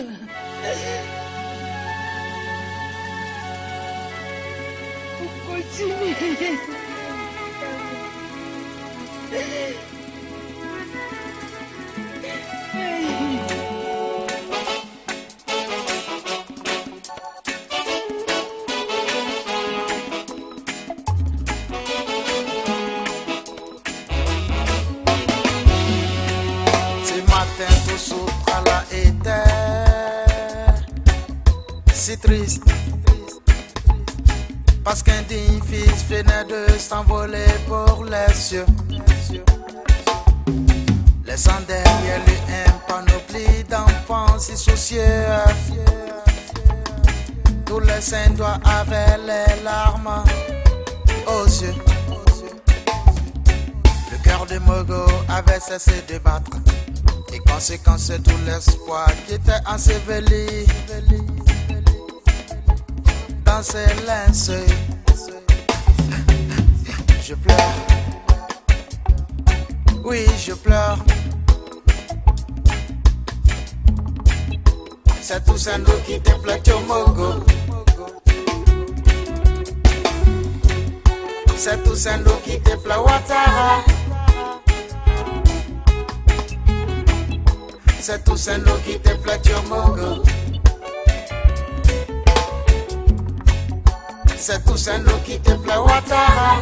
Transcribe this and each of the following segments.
Tout souffre là était si triste parce qu'un digne fils venait de s'envoler pour les cieux, laissant derrière lui un panoplie d'enfants si soucieux. Tous les saints doigts avaient les larmes aux yeux. Le cœur de Mogo avait cessé de battre. Et conséquence de tout l'espoir qui était enseveli dans ses linceuls. Je pleure, oui je pleure. C'est tout ça nous qui te plaît au Mogo. C'est tout ça nous qui te plaît Ouattara. C'est tout ça nous qui te plaît au Mogo. C'est tout ça nous qui te plaît Ouattara.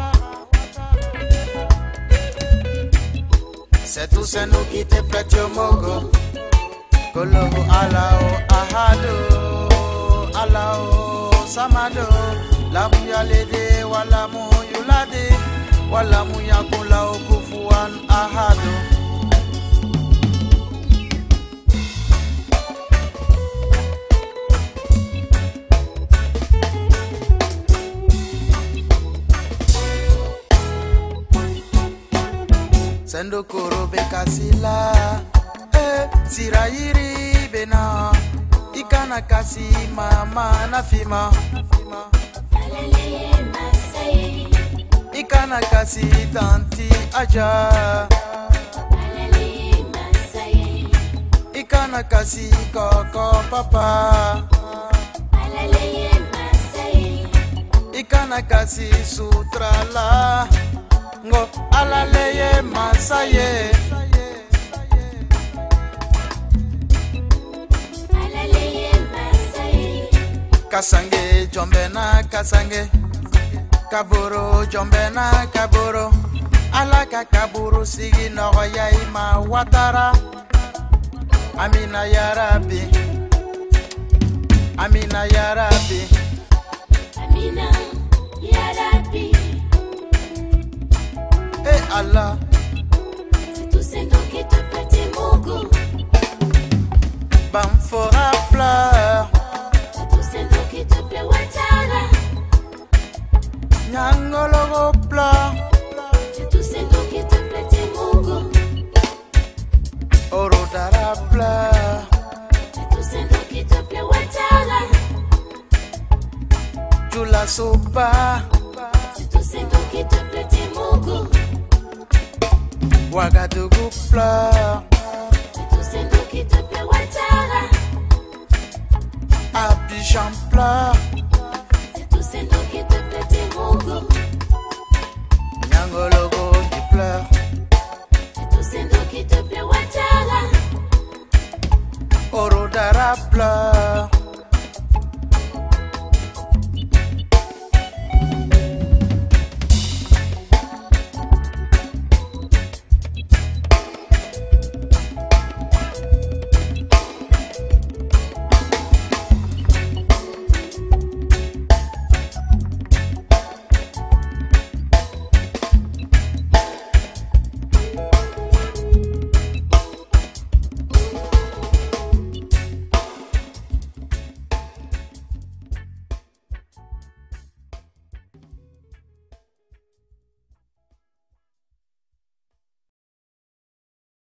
C'est tout ça nous qui te plaît au Mogo. Kolobo alao ahado, alao samado. La muya lede wala mu yulade, wala muya kula okufuan ahado. Sendo koro bekasila, sirairi bena, ikana kasi mama na fima. Ikana kasi tanti aja. Ikana kasi koko papa. Ikana kasi sutrala. Ngo alaleye masaye. Kasange jombena kasange. Kaburo jombena kaburo. Alaka kaburo sigi noya ima Ouattara. Amina ya Rabbi. Amina ya Rabbi. Amina ya Rabbi. Eh Allah, c'est tout ce nom qui te plaît Mogo. Bamfora pleure. C'est tout ce nom qui te plaît Ouattara. Nyangologo pleure. C'est tout ce nom qui te plaît Mogo. Orodara pleure. C'est tout ce nom qui te plaît Ouattara. Jula sopa. C'est tout ce nom qui te plaît Mogo. Ouagadougou pleure. C'est tout ce nom qui te plaît Ouattara. Abidjan pleure. C'est tout ce nom qui te plaît Mogo. Nyangologo qui pleure. C'est tout ce nom qui te plaît Ouattara. Orodara pleure.